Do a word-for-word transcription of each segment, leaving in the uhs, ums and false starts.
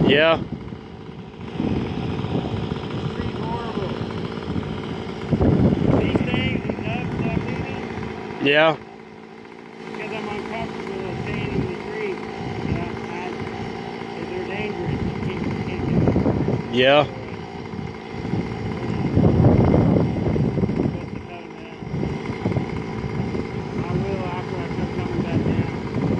Yeah. Pretty horrible. These things, these nuts that I'm leaving, Yeah. because I'm uncomfortable staying in the tree. Yeah, I, they're dangerous. You can't, you can't go. Yeah. So, I will after I start coming back down.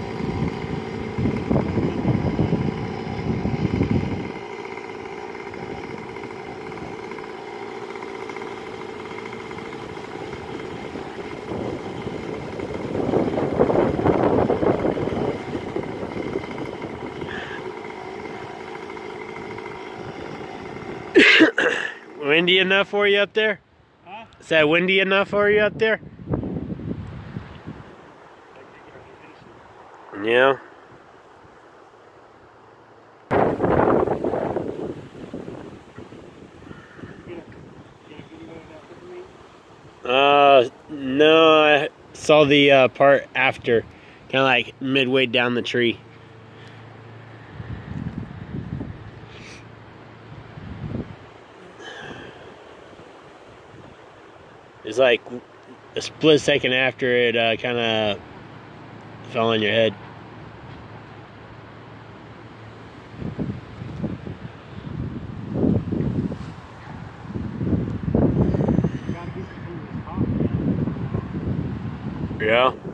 Windy enough for you up there? Huh? Is that windy enough for you up there? Yeah. Uh, no, I saw the uh, part after, kind of like midway down the tree. It's like a split second after it uh, kind of fell on your head. Yeah.